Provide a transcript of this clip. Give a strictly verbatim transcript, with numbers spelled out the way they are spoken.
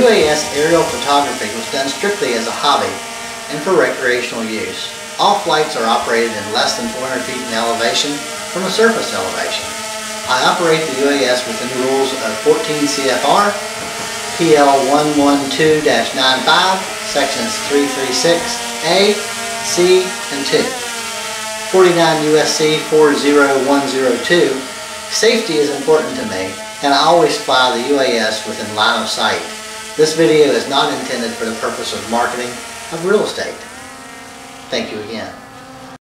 U A S aerial photography was done strictly as a hobby and for recreational use. All flights are operated in less than four hundred feet in elevation from a surface elevation. I operate the U A S within the rules of fourteen C F R, P L one one two dash ninety-five, sections three thirty-six A, C, and two. forty-nine U S C four zero one zero two. Safety is important to me, and I always fly the U A S within line of sight. This video is not intended for the purpose of marketing of real estate. Thank you again.